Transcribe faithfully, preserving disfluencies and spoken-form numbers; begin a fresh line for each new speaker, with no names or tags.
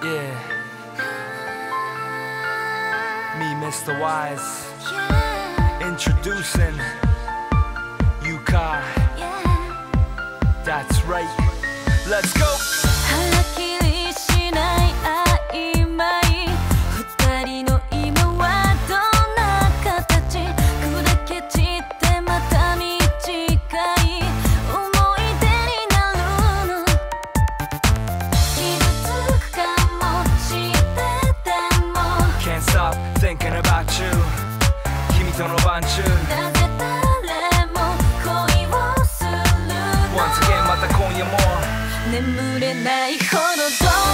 Yeah. Me, Mister Wise. Introducing Yuka. That's right. Let's go.
はっきりしない曖昧二人の今はどんな形砕け散ってまた短い思い出になるの傷つくかもしてても
Can't stop thinking about you 君との晩中
なぜ誰も恋をするの
Once again また今夜も
眠れないほど